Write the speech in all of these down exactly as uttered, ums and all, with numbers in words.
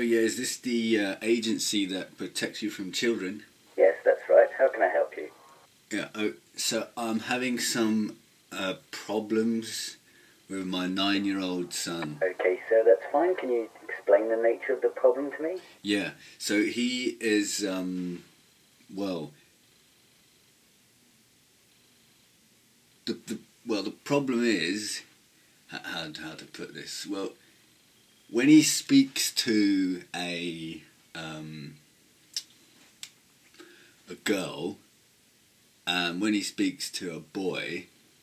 yeah, is this the uh, agency that protects you from children? Yes, that's right. How can I help you? Yeah, oh, so I'm having some uh, problems with my nine-year-old son. Okay, sir, that's fine. Can you explain the nature of the problem to me? Yeah, so he is, um, well, the, the well, the problem is, how, how to put this, well, when he speaks to a, um, a girl, and when he speaks to a boy,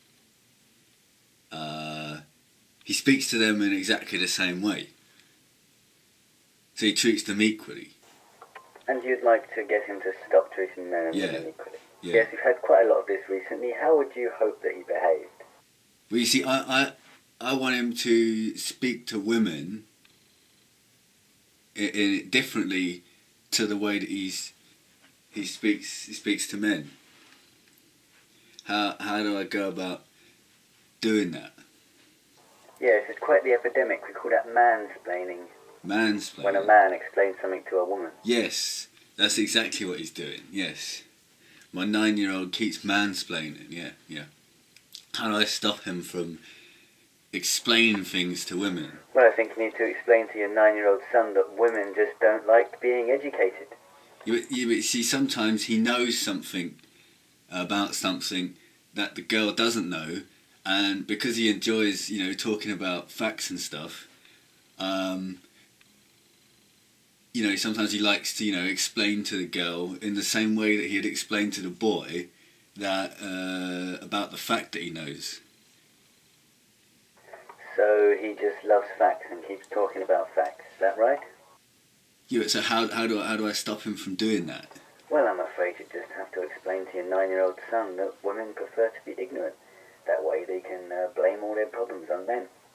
uh, he speaks to them in exactly the same way. So he treats them equally. And you'd like to get him to stop treating men and Yeah. women equally? Yeah. Yes, you've had quite a lot of this recently. How would you hope that he behaved? Well, you see, I, I, I want him to speak to women in, in differently to the way that he's he speaks he speaks to men. How how do I go about doing that? Yes, it's quite the epidemic. We call that mansplaining. Mansplaining. When a man explains something to a woman. Yes, that's exactly what he's doing. Yes, my nine-year-old keeps mansplaining. Yeah, yeah. How do I stop him from explaining things to women? Well, I think you need to explain to your nine-year-old son that women just don't like being educated. You, you see, sometimes he knows something about something that the girl doesn't know, and because he enjoys, you know, talking about facts and stuff, um, you know, sometimes he likes to, you know, explain to the girl in the same way that he'd explain to the boy that uh, about the fact that he knows. So he just loves facts and keeps talking about facts. Is that right? Yeah, so how how do I, how do I stop him from doing that? Well, I'm afraid you just have to explain to your nine-year-old son that women prefer to be ignorant. That way they can uh, blame all their problems on men.